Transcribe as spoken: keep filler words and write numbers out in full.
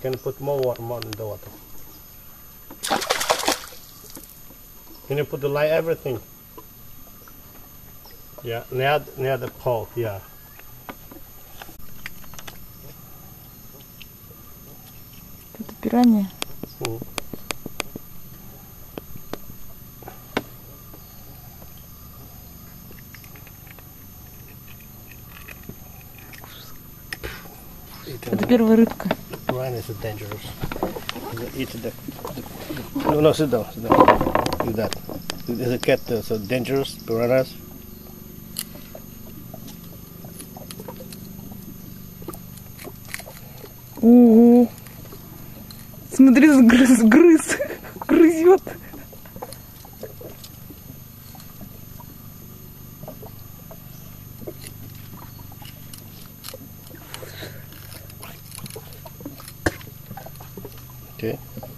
can put more water, more in the water. Can you put the light, everything? Yeah, near, near the pole, yeah. Это пиранья. Mm. Это первая рыбка. Piranha is dangerous. Eat the, the, the, no, no, sit down, sit down. Do that. There's a cat uh, so dangerous, piranhas. Ого! Смотри, сгрыз, грыз, грызет. Okay.